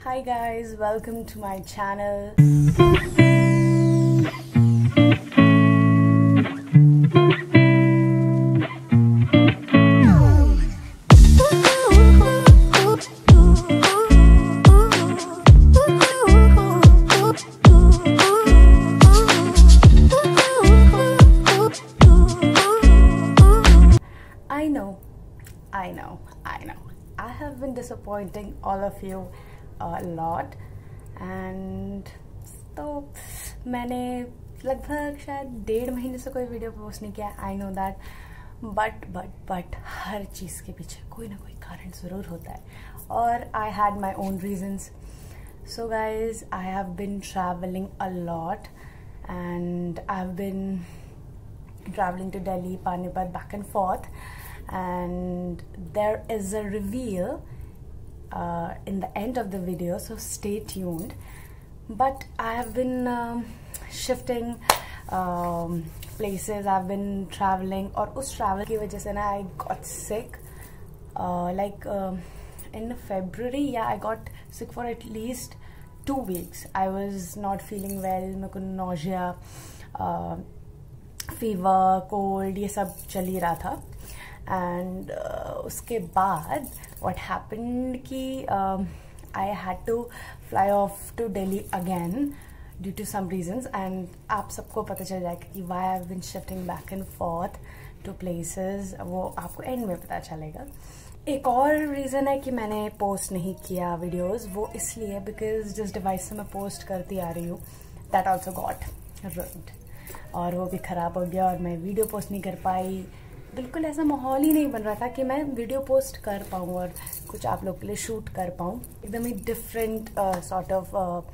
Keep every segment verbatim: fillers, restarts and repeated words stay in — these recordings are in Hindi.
Hi guys, welcome to my channel. I know, I know, I know. I have been disappointing all of you a lot and तो मैंने लगभग शायद डेढ़ महीने से कोई वीडियो पोस्ट नहीं किया. I know that, but but but हर चीज़ के पीछे कोई ना कोई कारण ज़रूर होता है और I had my own reasons. So guys, I have been travelling a lot and I've been traveling to Delhi, Panipat, back and forth, and there is a reveal uh, in the end of the video, so stay tuned. But I have been um, shifting um, places, I've been traveling, और उस travel की वजह से ना I got sick uh, like uh, in February. Yeah, I got sick for at least two weeks. I was not feeling well. मेरे को nausea, uh, fever, cold ये सब चल ही रहा था. And uh, उसके बाद what happened कि uh, I had to fly off to Delhi again due to some reasons. And आप सबको पता चल जाएगा कि why I've been shifting back and forth to places. वो आपको end में पता चलेगा. एक और रीज़न है कि मैंने पोस्ट नहीं किया वीडियोस, वो इसलिए बिकॉज जिस डिवाइस से मैं पोस्ट करती आ रही हूँ दैट ऑल्सो गॉट रुइन्ड, और वो भी ख़राब हो गया और मैं वीडियो पोस्ट नहीं कर पाई. बिल्कुल ऐसा माहौल ही नहीं बन रहा था कि मैं वीडियो पोस्ट कर पाऊँ और कुछ आप लोग के लिए शूट कर पाऊँ. एकदम ही डिफरेंट सॉर्ट ऑफ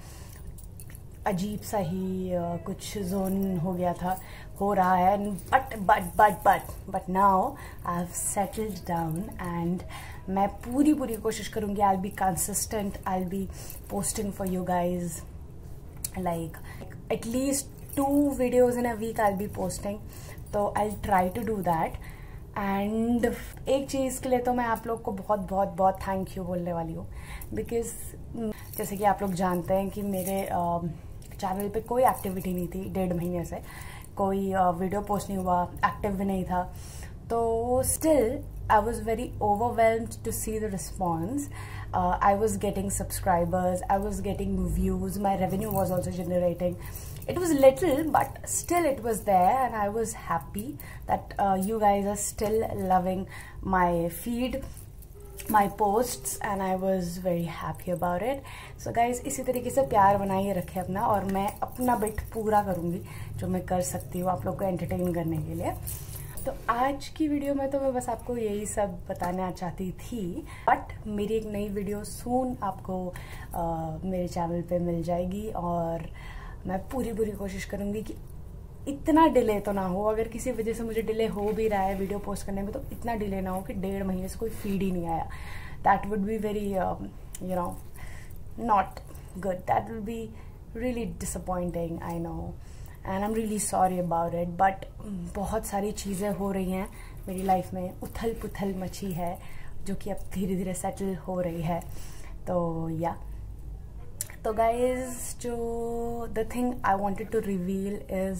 अजीब सा ही uh, कुछ जोन हो गया था, हो रहा है. But but but but but now I have settled down and मैं पूरी पूरी कोशिश करूँगी. I will be consistent, I will be posting for you guys like at least two videos in a week. I will be posting, तो I will try to do that. And एक चीज़ के लिए तो मैं आप लोग को बहुत बहुत बहुत थैंक यू बोलने वाली हूँ, बिकॉज जैसे कि आप लोग जानते हैं कि मेरे चैनल पे कोई एक्टिविटी नहीं थी डेढ़ महीने से, कोई वीडियो पोस्ट नहीं हुआ, एक्टिव भी नहीं था. तो still I was very overwhelmed to see the response. I was getting subscribers, I was getting views, my revenue was also generating. It was little, but still it was there, and I was happy that uh, you guys are still loving my feed, my posts, and I was very happy about it. So guys, इसी तरीके से प्यार बनाइए रखें अपना, और मैं अपना बिट पूरा करूँगी जो मैं कर सकती हूँ आप लोग को एंटरटेन करने के लिए. तो आज की वीडियो में तो मैं बस आपको यही सब बताना चाहती थी, बट मेरी एक नई वीडियो सून आपको uh, मेरे चैनल पे मिल जाएगी और मैं पूरी पूरी कोशिश करूँगी कि इतना डिले तो ना हो. अगर किसी वजह से मुझे डिले हो भी रहा है वीडियो पोस्ट करने में, तो इतना डिले ना हो कि डेढ़ महीने से कोई फीड ही नहीं आया. That would be very you know not good. That would be really disappointing. I know and I am really sorry about it. But बहुत सारी चीज़ें हो रही हैं मेरी लाइफ में, उथल पुथल मची है जो कि अब धीरे धीरे सेटल हो रही है. तो या तो गाइज, जो the thing I wanted to reveal is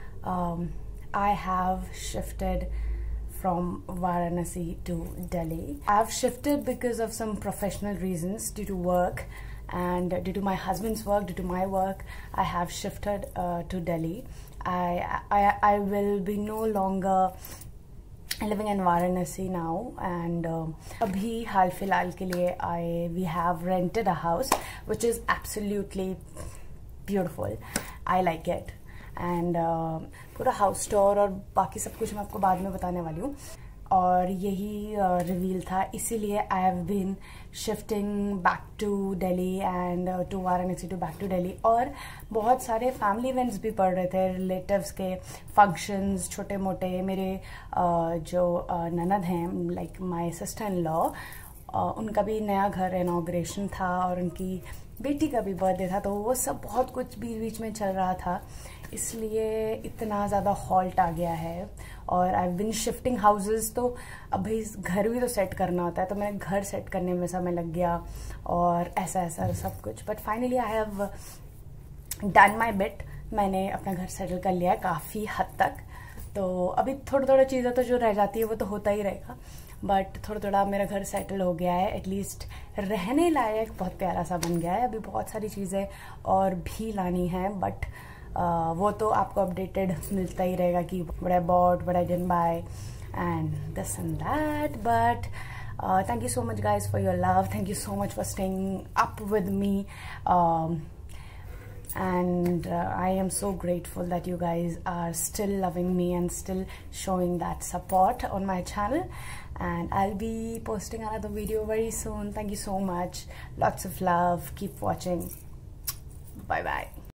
I have shifted from Varanasi to Delhi. I've shifted because of some professional reasons, due to work and due to my husband's work, due to my work. I have shifted uh, to Delhi. I, I I will be no longer living in Varanasi now, and uh, abhi हाल फिलहाल के लिए I we have rented a house which is absolutely beautiful. I like it. And uh, पूरा हाउस टूर और बाकी सब कुछ मैं आपको बाद में बताने वाली हूँ. और यही रिवील uh, था, इसीलिए I have been shifting back to Delhi and to Varanasi to back to Delhi. और बहुत सारे फैमिली इवेंट्स भी पड़ रहे थे, रिलेटिव्स के फंक्शंस छोटे मोटे. मेरे uh, जो uh, ननद हैं, like my sister in law, उनका भी नया घर इनॉग्रेशन था और उनकी बेटी का भी बर्थडे था, तो वो सब बहुत कुछ बीच बीच में चल रहा था, इसलिए इतना ज़्यादा हॉल्ट आ गया है। और आई बिन शिफ्टिंग हाउसेस, तो अब भाई घर भी तो सेट करना होता है, तो मैंने घर सेट करने में समय लग गया और ऐसा ऐसा सब कुछ। But finally I have done my bit, मैंने अपना घर सेटल कर लिया है काफ़ी हद तक। तो अभी थोड़ा थोड़ा चीज़ें तो जो रह जाती है वो तो होता ही रहेगा, बट थोड़ा थोड़ा मेरा घर सेटल हो गया है, एटलीस्ट रहने लायक बहुत प्यारा सा बन गया है। अभी बहुत सारी चीज़ें और भी लानी है, बट uh, वो तो आपको अपडेटेड मिलता ही रहेगा कि what I bought, what I didn't buy and this and that. But uh, thank you so much guys for your love, thank you so much for staying up with me, um, and uh, I am so grateful that you guys are still loving me and still showing that support on my channel. And I'll be posting another video very soon. Thank you so much, lots of love, keep watching, bye bye.